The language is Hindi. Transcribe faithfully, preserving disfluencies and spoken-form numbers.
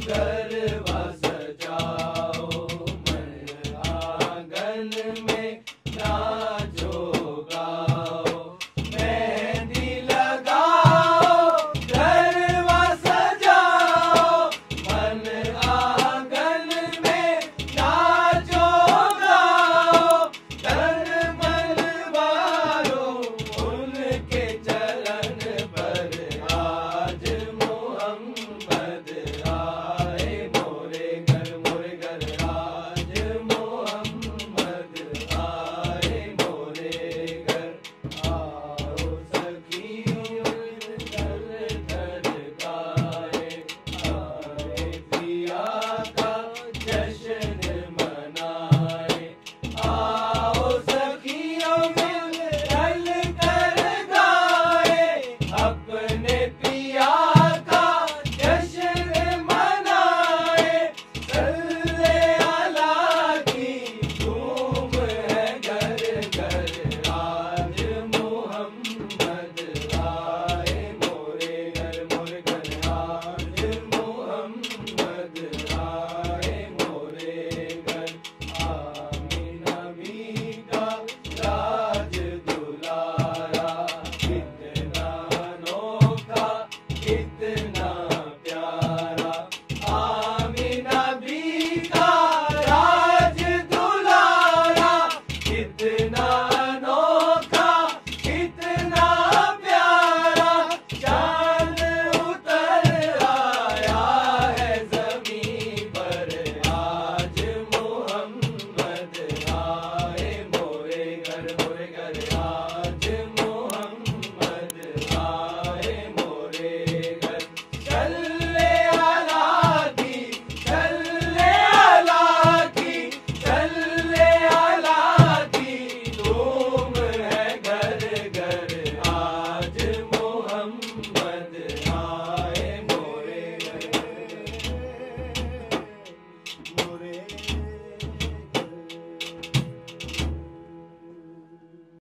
गरबा सजाओ, मन आंगन में नाचो गाओ, मेहंदी लगाओ, गरबा सजाओ, मन आंगन में नाचो गाओ, तन मन वारो उनके चरण पर आज मोहम्मद आए मोरे घर, मोरे घर आज मोहम्मद आए मोरे घर। आओ सखियों दल दल गाए, आए पिया का जश्न मनाए। आओ सखियों मिल दल कर गाए, अपने पिया का जश्न मनाए। सल्ले अला की धूम है घर घर, आज मोहम्मद आए मोरे घर, मोरे घर आज मोहम्मद आए मोरे घर। आमीना भी का राज दुलारा, कितना अनोखा कितना प्यारा। आमीना भी का राज दुलारा, कितना अनोखा कितना प्यारा। चांद उतर आया है ज़मीं पर, आज मोहम्मद आए मोरे घर, मोरे घर आज मोहम्मद